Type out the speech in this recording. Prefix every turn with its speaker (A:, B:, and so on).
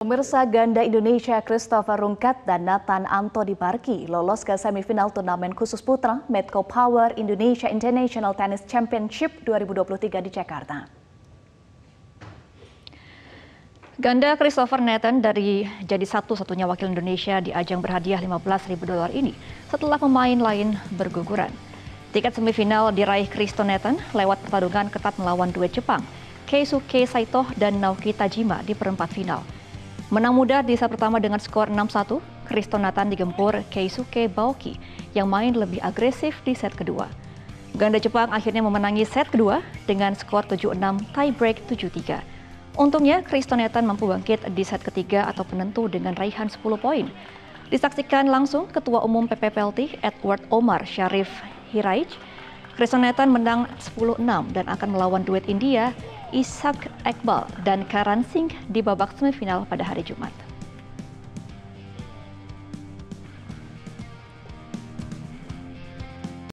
A: Pemirsa ganda Indonesia Christopher Rungkat dan Nathan Antony Barki lolos ke semifinal turnamen khusus putra Medco Power Indonesia International Tennis Championship 2023 di Jakarta.
B: Ganda Christopher Nathan jadi satu-satunya wakil Indonesia di ajang berhadiah $15.000 ini setelah pemain lain berguguran. Tiket semifinal diraih Christo Nathan lewat pertarungan ketat melawan duet Jepang, Keisuke Saito dan Naoki Tajima di perempat final. Menang mudah di set pertama dengan skor 6-1, Christo Nathan digempur Keisuke Baoki yang main lebih agresif di set kedua. Ganda Jepang akhirnya memenangi set kedua dengan skor 7-6 tiebreak 7-3. Untungnya, Christo Nathan mampu bangkit di set ketiga atau penentu dengan raihan 10 poin. Disaksikan langsung Ketua Umum PPPLT Edward Omar Sharif Hiraij, Christo Nathan menang 10-6 dan akan melawan duet India Ishak Iqbal dan Karan Singh di babak semifinal pada hari Jumat.